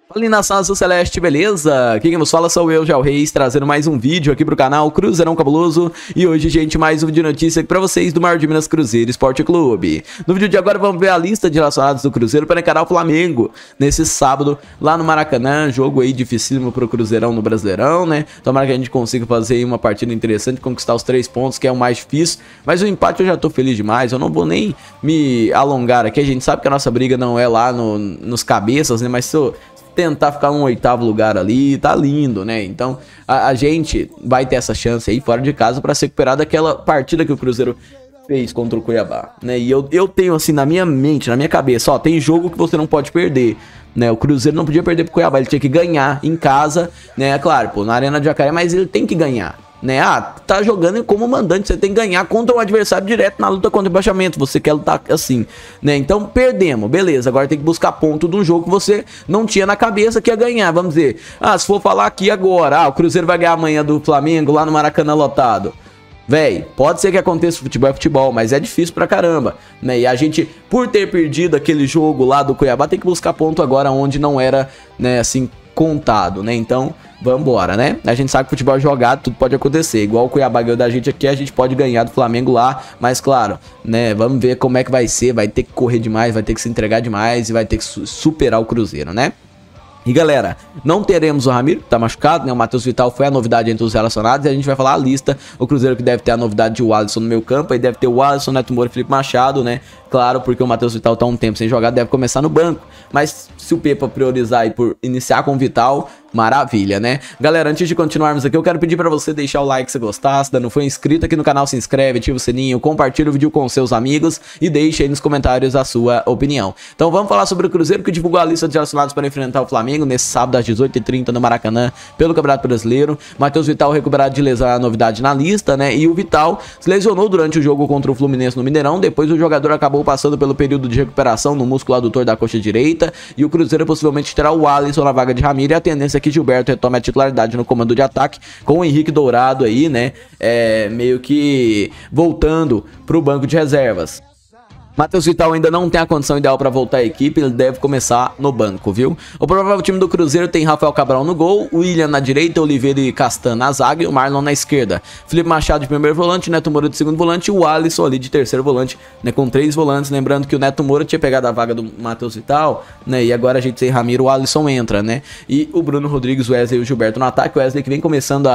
Fala, nação azul celeste, beleza? Aqui quem nos fala sou eu, Gel Reis, trazendo mais um vídeo aqui pro canal Cruzeirão Cabuloso. E hoje, gente, mais um vídeo de notícia aqui pra vocês do maior de Minas, Cruzeiro Esporte Clube. No vídeo de agora vamos ver a lista de relacionados do Cruzeiro para encarar o Flamengo nesse sábado lá no Maracanã. Jogo aí dificílimo pro Cruzeirão no Brasileirão, né? Tomara que a gente consiga fazer aí uma partida interessante, conquistar os 3 pontos, que é o mais difícil. Mas o empate eu já tô feliz demais, eu não vou nem me alongar aqui. A gente sabe que a nossa briga não é lá nos cabeças, né? Mas se eu tentar ficar no 8º lugar ali, tá lindo, né? Então a gente vai ter essa chance aí fora de casa para se recuperar daquela partida que o Cruzeiro fez contra o Cuiabá, né? E eu tenho assim na minha mente, na minha cabeça, ó, tem jogo que você não pode perder, né? O Cruzeiro não podia perder pro Cuiabá, ele tinha que ganhar em casa, né? Claro, pô, na Arena de Jacaré, mas ele tem que ganhar, né? Ah, tá jogando como mandante, você tem que ganhar contra um adversário direto na luta contra o rebaixamento, você quer lutar assim, né? Então perdemos, beleza, agora tem que buscar ponto de um jogo que você não tinha na cabeça que ia ganhar, vamos dizer. Ah, se for falar aqui agora, o Cruzeiro vai ganhar amanhã do Flamengo lá no Maracanã lotado. Véi, pode ser que aconteça, futebol é futebol, mas é difícil pra caramba, né? E a gente, por ter perdido aquele jogo lá do Cuiabá, tem que buscar ponto agora onde não era, né, assim, contado, né? Então, vambora, né? A gente sabe que futebol é jogado, tudo pode acontecer. Igual o Cuiabá ganhou da gente aqui, a gente pode ganhar do Flamengo lá, mas claro, né? Vamos ver como é que vai ser, vai ter que correr demais, vai ter que se entregar demais e vai ter que superar o Cruzeiro, né? E galera, não teremos o Ramiro, que tá machucado, né? O Matheus Vital foi a novidade entre os relacionados e a gente vai falar a lista. O Cruzeiro que deve ter a novidade de Alisson no meio campo, aí deve ter o Alisson, Neto Moura e Felipe Machado, né? Claro, porque o Matheus Vital tá um tempo sem jogar, deve começar no banco. Mas se o Pepa priorizar aí por iniciar com o Vital, maravilha, né? Galera, antes de continuarmos aqui, eu quero pedir pra você deixar o like se gostar. Se ainda não foi inscrito aqui no canal, se inscreve, ativa o sininho, compartilha o vídeo com seus amigos e deixe aí nos comentários a sua opinião. Então vamos falar sobre o Cruzeiro, que divulgou a lista de relacionados para enfrentar o Flamengo nesse sábado às 18h30 no Maracanã pelo Campeonato Brasileiro. Matheus Vital recuperado de lesão, a novidade na lista, né? E o Vital se lesionou durante o jogo contra o Fluminense no Mineirão. Depois o jogador acabou passando pelo período de recuperação no músculo adutor da coxa direita e o Cruzeiro possivelmente terá o Alisson na vaga de Ramiro, e a tendência é que Gilberto retome a titularidade no comando de ataque, com o Henrique Dourado aí, né, meio que voltando pro banco de reservas. Matheus Vital ainda não tem a condição ideal para voltar à equipe, ele deve começar no banco, viu? O provável time do Cruzeiro tem Rafael Cabral no gol, William na direita, Oliveira e Castan na zaga e o Marlon na esquerda. Felipe Machado de primeiro volante, Neto Moura de segundo volante e o Alisson ali de terceiro volante, né, com 3 volantes. Lembrando que o Neto Moura tinha pegado a vaga do Matheus Vital, né, e agora a gente sem Ramiro, o Alisson entra, né? E o Bruno Rodrigues, o Wesley e o Gilberto no ataque, o Wesley que vem começando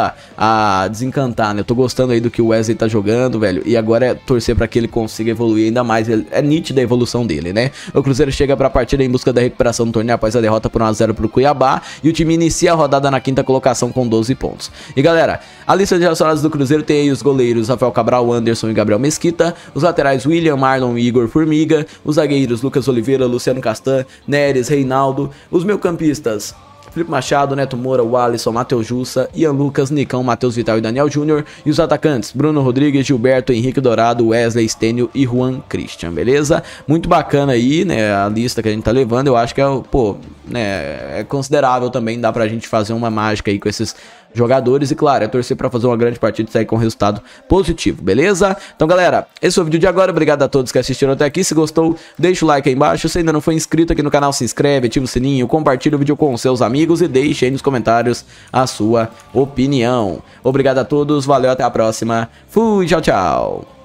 a desencantar, né? Eu tô gostando aí do que o Wesley tá jogando, velho, e agora é torcer para que ele consiga evoluir ainda mais. É nítida a evolução dele, né? O Cruzeiro chega para a partida em busca da recuperação do torneio após a derrota por 1-0 pro Cuiabá e o time inicia a rodada na 5ª colocação com 12 pontos. E galera, a lista de relacionados do Cruzeiro tem aí os goleiros Rafael Cabral, Anderson e Gabriel Mesquita, os laterais William, Marlon e Igor Formiga, os zagueiros Lucas Oliveira, Luciano Castan, Neres, Reinaldo, os meio-campistas Felipe Machado, Neto Moura, o Alisson, Matheus Jussa, Ian Lucas, Nicão, Matheus Vital e Daniel Júnior. E os atacantes, Bruno Rodrigues, Gilberto, Henrique Dourado, Wesley, Stênio e Juan Christian, beleza? Muito bacana aí, né, a lista que a gente tá levando. Eu acho que pô, né, é considerável também, dá pra gente fazer uma mágica aí com esses jogadores e claro, é torcer pra fazer uma grande partida e sair com resultado positivo, beleza? Então galera, esse foi o vídeo de agora, obrigado a todos que assistiram até aqui. Se gostou, deixa o like aí embaixo, se ainda não foi inscrito aqui no canal, se inscreve, ativa o sininho, compartilha o vídeo com seus amigos e deixe aí nos comentários a sua opinião. Obrigado a todos, valeu, até a próxima, fui, tchau, tchau!